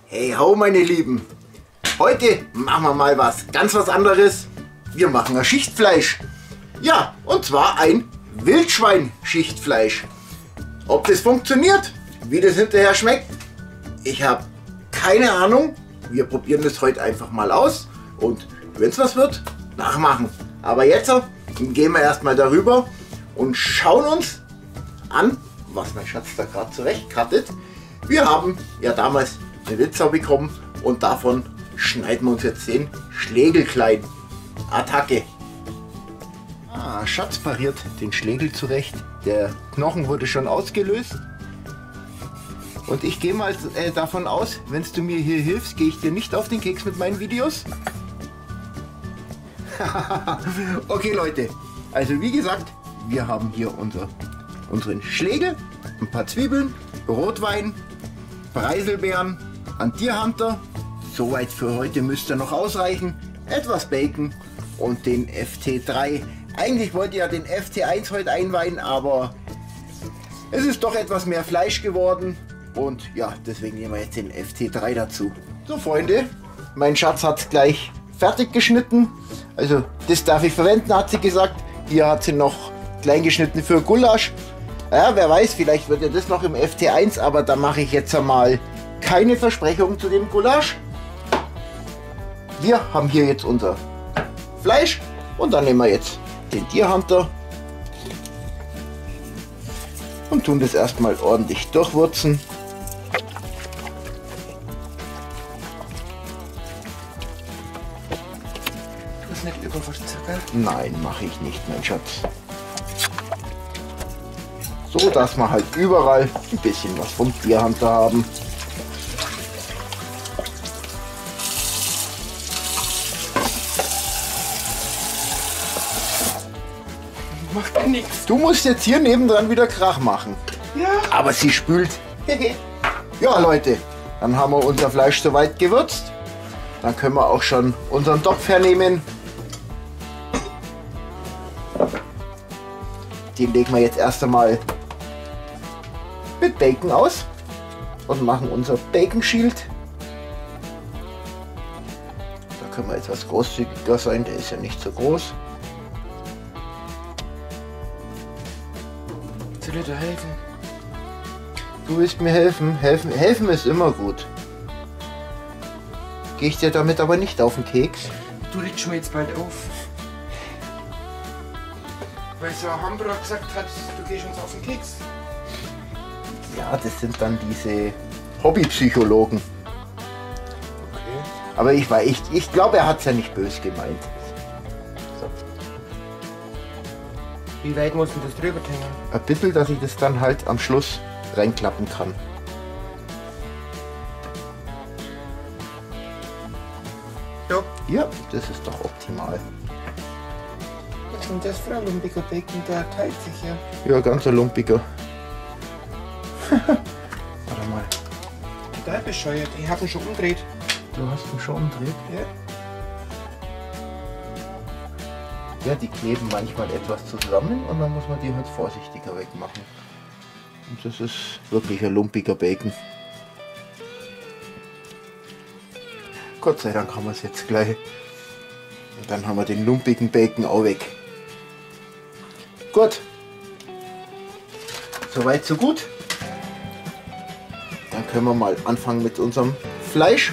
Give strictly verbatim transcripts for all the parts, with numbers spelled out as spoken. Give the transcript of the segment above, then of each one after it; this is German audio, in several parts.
Hey ho meine Lieben, heute machen wir mal was ganz was anderes. Wir machen ein Schichtfleisch. Ja, und zwar ein Wildschwein-Schichtfleisch. Ob das funktioniert, wie das hinterher schmeckt, ich habe keine Ahnung. Wir probieren das heute einfach mal aus und wenn es was wird, nachmachen. Aber jetzt gehen wir erstmal darüber und schauen uns an, was mein Schatz da gerade zurechtkartet. Wir haben ja damals eine Wildschwein bekommen und davon schneiden wir uns jetzt den Schlegel klein. Attacke! Ah, Schatz pariert den Schlegel zurecht. Der Knochen wurde schon ausgelöst. Und ich gehe mal äh, davon aus, wenn du mir hier hilfst, gehe ich dir nicht auf den Keks mit meinen Videos. Okay Leute, also wie gesagt, wir haben hier unser, unseren Schlegel, ein paar Zwiebeln, Rotwein, Preiselbeeren, ein Tierhunter, soweit für heute müsste noch ausreichen, etwas Bacon und den F T drei. Eigentlich wollte ich ja den F T eins heute einweihen, aber es ist doch etwas mehr Fleisch geworden und ja, deswegen nehmen wir jetzt den F T drei dazu. So Freunde, mein Schatz hat gleich fertig geschnitten, also das darf ich verwenden, hat sie gesagt. Hier hat sie noch klein geschnitten für Gulasch. Ja, wer weiß, vielleicht wird ja das noch im F T eins, aber da mache ich jetzt einmal keine Versprechung zu dem Gulasch. Wir haben hier jetzt unser Fleisch und dann nehmen wir jetzt den Tierhunter und tun das erstmal ordentlich durchwürzen. Das ist nicht überwürzen, Nein, mache ich nicht, mein Schatz. So, dass wir halt überall ein bisschen was vom Tierhunter haben. Macht nichts. Du musst jetzt hier nebendran wieder Krach machen. Ja. Aber sie spült. Ja Leute, dann haben wir unser Fleisch soweit gewürzt. Dann können wir auch schon unseren Topf hernehmen. Den legen wir jetzt erst einmal mit Bacon aus und machen unser Bacon Shield. Da können wir etwas großzügiger sein, der ist ja nicht so groß. Soll ich dir helfen? Du willst mir helfen? Helfen, helfen ist immer gut. Gehe ich dir damit aber nicht auf den Keks? Du legst mir jetzt bald auf. Weil so ein Hamburger gesagt hat, du gehst uns auf den Keks. Ja, das sind dann diese Hobbypsychologen. Okay. Aber ich, war, ich, ich glaube, er hat es ja nicht böse gemeint. So. Wie weit muss denn das drüber hängen? Ein bisschen, dass ich das dann halt am Schluss reinklappen kann. Ja. Ja, das ist doch optimal. Und das Frau Lumpiger Bacon, der teilt sich ja. Ja, ganz ein lumpiger. Warte mal. Total bescheuert, ich hab ihn schon umgedreht. Du hast ihn schon umgedreht? Ja. Ja, die kleben manchmal etwas zusammen und dann muss man die halt vorsichtiger wegmachen. Und das ist wirklich ein lumpiger Bacon. Gott sei Dank haben wir es jetzt gleich. Und dann haben wir den lumpigen Bacon auch weg. Gut. Soweit so gut. Dann können wir mal anfangen mit unserem Fleisch.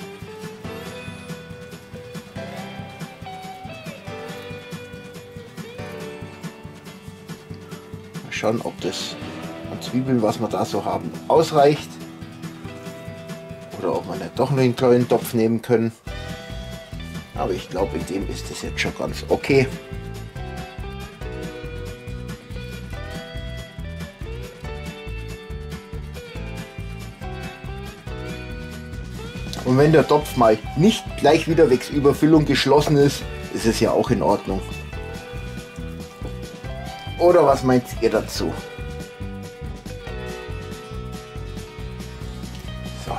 Mal schauen, ob das an Zwiebeln, was wir da so haben, ausreicht. Oder ob wir nicht doch noch einen kleinen Topf nehmen können. Aber ich glaube, in dem ist es jetzt schon ganz okay. Und wenn der Topf mal nicht gleich wieder wegs Überfüllung geschlossen ist, ist es ja auch in Ordnung. Oder was meint ihr dazu? So.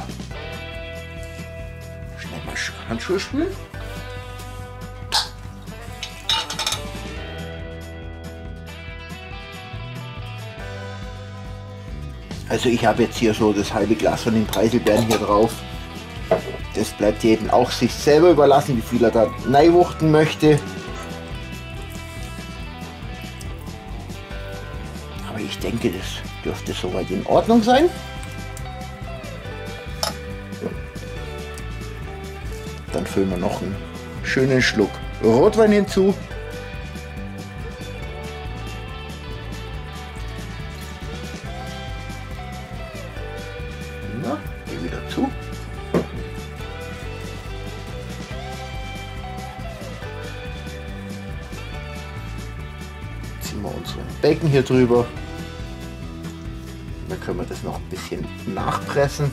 Schnell mal Handschuhe spülen. Also ich habe jetzt hier so das halbe Glas von den Preiselbeeren hier drauf. Das bleibt jedem auch sich selber überlassen, wie viel er da reinwuchten möchte. Aber ich denke, das dürfte soweit in Ordnung sein. Dann füllen wir noch einen schönen Schluck Rotwein hinzu. Na, geh wieder zu. Ziehen wir unseren Bacon hier drüber. Dann können wir das noch ein bisschen nachpressen.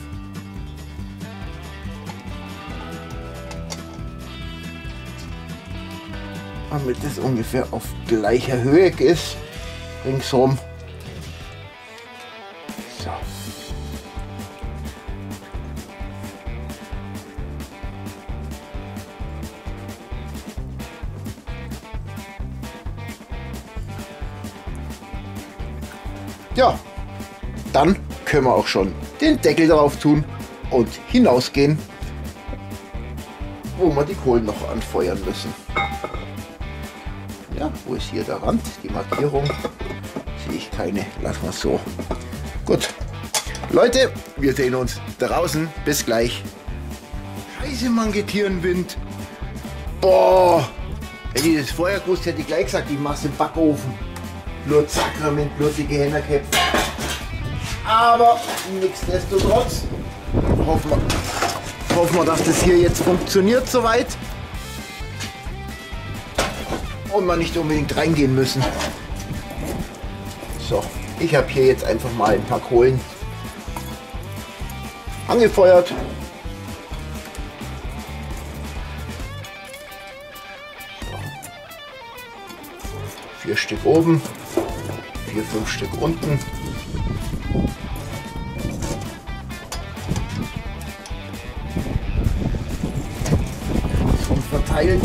Damit es ungefähr auf gleicher Höhe ist, ringsherum. So. Ja, dann können wir auch schon den Deckel drauf tun und hinausgehen, wo wir die Kohlen noch anfeuern müssen. Ja, wo ist hier der Rand? Die Markierung sehe ich keine. Lassen wir es so. Gut. Leute, wir sehen uns draußen. Bis gleich. Scheiße, Mann, Getierenwind. Boah. Wenn ich das vorher gewusst hätte, ich gleich gesagt, ich mache es im Backofen. Blut, Sakrament, blutige Hennerköpfe. Aber nichtsdestotrotz hoffen wir, hoffen wir, dass das hier jetzt funktioniert soweit. Und wir nicht unbedingt reingehen müssen. So, ich habe hier jetzt einfach mal ein paar Kohlen angefeuert. So. Vier Stück oben, vier, fünf Stück unten. So verteilt.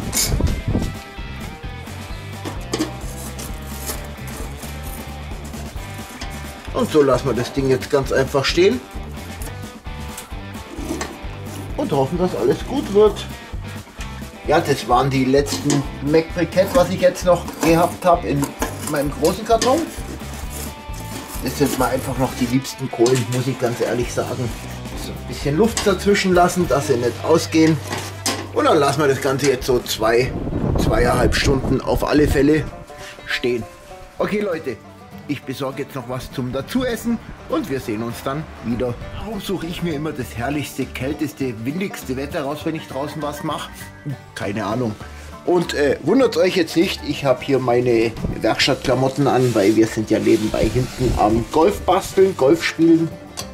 Und so lassen wir das Ding jetzt ganz einfach stehen und hoffen, dass alles gut wird. Ja, das waren die letzten McBriquette, was ich jetzt noch gehabt habe in meinem großen Karton. Das sind mal einfach noch die liebsten Kohlen, muss ich ganz ehrlich sagen. So ein bisschen Luft dazwischen lassen, dass sie nicht ausgehen. Und dann lassen wir das Ganze jetzt so zwei, zweieinhalb Stunden auf alle Fälle stehen. Okay, Leute. Ich besorge jetzt noch was zum Dazuessen und wir sehen uns dann wieder. Warum suche ich mir immer das herrlichste, kälteste, windigste Wetter raus, wenn ich draußen was mache? Keine Ahnung. Und äh, wundert euch jetzt nicht, ich habe hier meine Werkstattklamotten an, weil wir sind ja nebenbei hinten am Golf basteln, Golf spielen.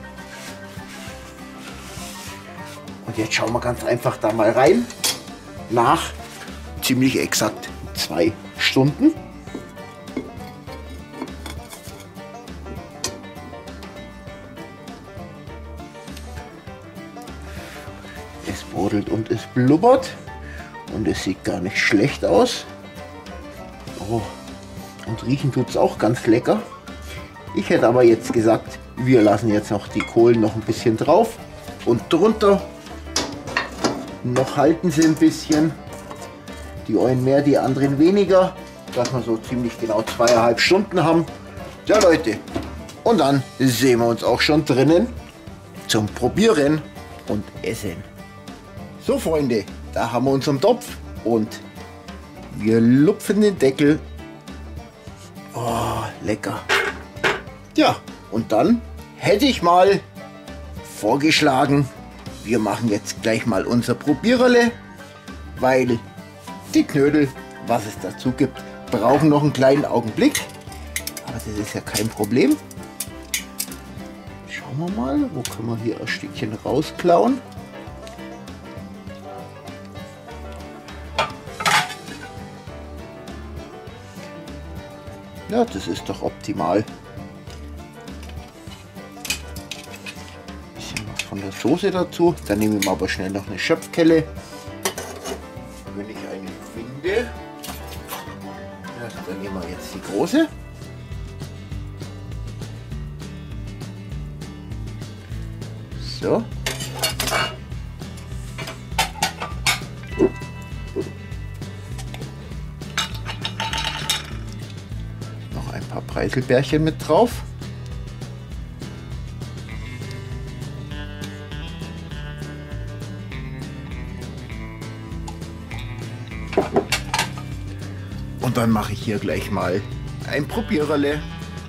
Und jetzt schauen wir ganz einfach da mal rein. Nach ziemlich exakt zwei Stunden. Es brodelt und es blubbert und es sieht gar nicht schlecht aus. Oh, und riechen tut es auch ganz lecker. Ich hätte aber jetzt gesagt, wir lassen jetzt noch die Kohlen noch ein bisschen drauf und drunter. Noch halten sie ein bisschen. Die einen mehr, die anderen weniger. Dass wir so ziemlich genau zweieinhalb Stunden haben. Ja, Leute. Und dann sehen wir uns auch schon drinnen zum Probieren und Essen. So, Freunde, da haben wir unseren Topf und wir lupfen den Deckel. Oh, lecker. Ja, und dann hätte ich mal vorgeschlagen, wir machen jetzt gleich mal unser Probiererle, weil die Knödel, was es dazu gibt, brauchen noch einen kleinen Augenblick. Aber das ist ja kein Problem. Schauen wir mal, wo können wir hier ein Stückchen rausklauen. Ja, das ist doch optimal. Bisschen was von der Soße dazu. Dann nehmen wir aber schnell noch eine Schöpfkelle. Wenn ich eine finde. Ja, dann nehmen wir jetzt die große. So. noch ein paar Preiselbeerchen mit drauf. Und dann mache ich hier gleich mal ein Probiererle.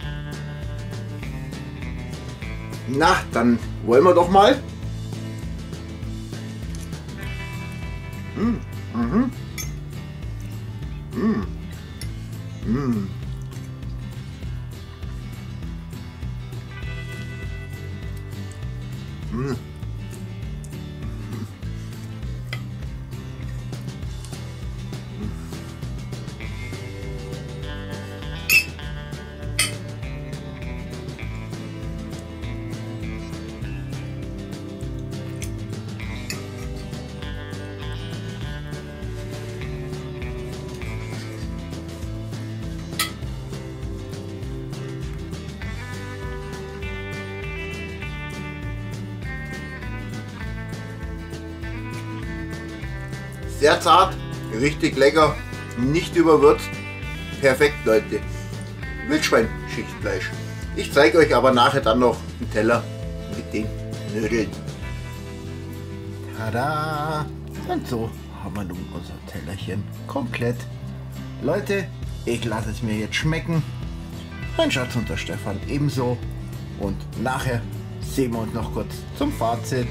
Na, dann wollen wir doch mal. Mm, mhm. Mm. Mm. Mm. Sehr zart, richtig lecker, nicht überwürzt. Perfekt, Leute. Wildschwein-Schichtfleisch. Ich zeige euch aber nachher dann noch einen Teller mit den Knödeln. Tada! Und so haben wir nun unser Tellerchen komplett. Leute, ich lasse es mir jetzt schmecken. Mein Schatz und der Stefan ebenso. Und nachher sehen wir uns noch kurz zum Fazit.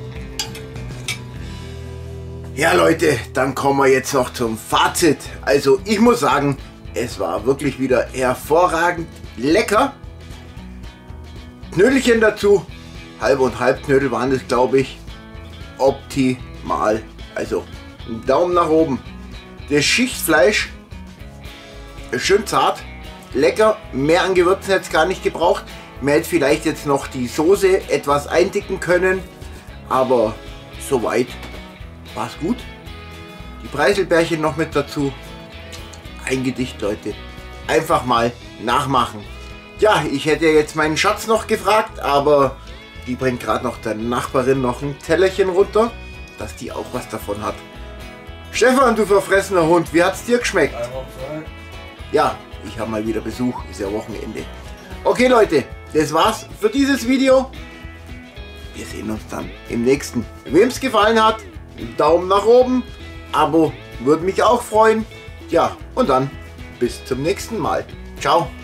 Ja Leute, dann kommen wir jetzt noch zum Fazit. Also ich muss sagen, es war wirklich wieder hervorragend lecker. Knödelchen dazu, halb und halb Knödel waren das, glaube ich. Optimal. Also einen Daumen nach oben. Das Schichtfleisch ist schön zart, lecker. Mehr an Gewürzen hätte es gar nicht gebraucht. Man hätte vielleicht jetzt noch die Soße etwas eindicken können, aber soweit war es gut. Die Preiselbeerchen noch mit dazu. Ein Gedicht, Leute. Einfach mal nachmachen. Ja, ich hätte jetzt meinen Schatz noch gefragt, aber die bringt gerade noch der Nachbarin noch ein Tellerchen runter, dass die auch was davon hat. Stefan, du verfressener Hund, wie hat es dir geschmeckt? Ja, ich habe mal wieder Besuch, ist ja Wochenende. Okay Leute, das war's für dieses Video. Wir sehen uns dann im nächsten. Wem es gefallen hat, Daumen nach oben, Abo würde mich auch freuen. Ja, und dann bis zum nächsten Mal. Ciao.